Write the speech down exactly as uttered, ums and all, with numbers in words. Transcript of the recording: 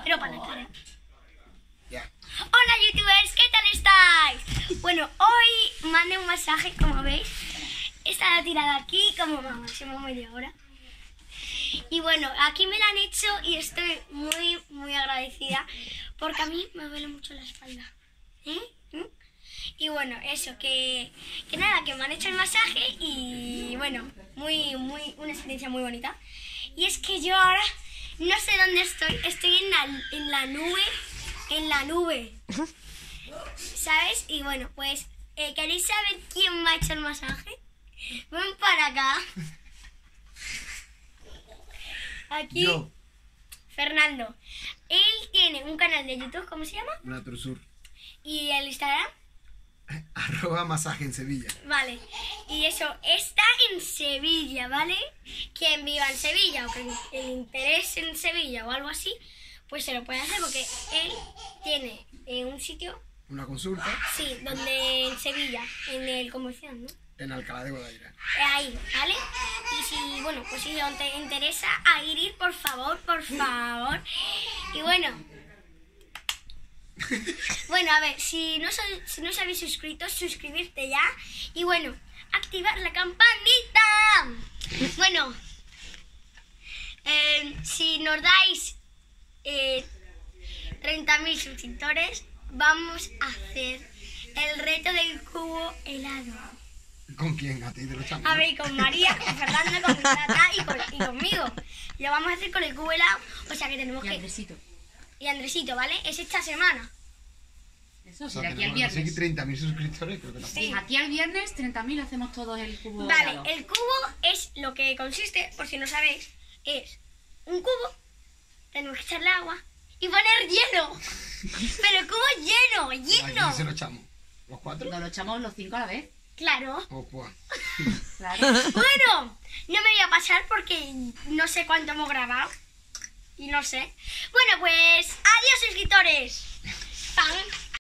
pero para la cara. Ya. Hola youtubers, ¿qué tal estáis? Bueno, hoy mandé un masaje, como veis. Estaba tirada aquí como máximo media hora. Y bueno, aquí me la han hecho y estoy muy, muy agradecida porque a mí me duele mucho la espalda. ¿Eh? ¿Mm? Y bueno, eso, que, que nada, que me han hecho el masaje y bueno, muy, muy, una experiencia muy bonita. Y es que yo ahora no sé dónde estoy, estoy en la, en la nube, en la nube, ¿sabes? Y bueno, pues, eh, ¿queréis saber quién me ha hecho el masaje? Ven para acá. Aquí, Yo. Fernando. Él tiene un canal de YouTube, ¿cómo se llama? Naturosur. ¿Y el Instagram? Arroba masaje en Sevilla. Vale, y eso está en Sevilla, ¿vale? Quien viva en Sevilla o que el interés en Sevilla o algo así, pues se lo puede hacer porque él tiene eh, un sitio, Una consulta sí, donde en Sevilla, en el, ¿cómo decían, no? en Alcalá de Guadaira. Eh, Ahí, ¿vale? Y si, bueno, pues si te interesa a ir, ir, por favor, por favor. Y bueno... Bueno, a ver, si no, so, si no os habéis suscrito, suscribirte ya. Y bueno, activar la campanita. Bueno, eh, si nos dais eh, treinta mil suscriptores, vamos a hacer el reto del cubo helado. ¿Con quién? A ti te lo echamos. A ver, con María, con Fernanda, con Tata y, con, y conmigo. Lo vamos a hacer con el cubo helado. O sea que tenemos Y que... Andresito. Y Andresito, ¿vale? Es esta semana. Eso, O sí, sea, de aquí al tenemos que conseguir viernes. treinta mil suscriptores, creo que no. Sí. Aquí al viernes, treinta mil hacemos todos el cubo Vale, helado. el cubo es lo que consiste, por si no sabéis, es un cubo, tenemos que echarle agua y poner hielo. Pero el cubo es lleno, ¿A lleno. quién se lo echamos? ¿Los cuatro? Nos lo echamos los cinco a la vez. Claro. ¿O cuál? Claro. Bueno, no me voy a pasar porque no sé cuánto hemos grabado. Y no sé. Bueno, pues adiós suscriptores. Pan.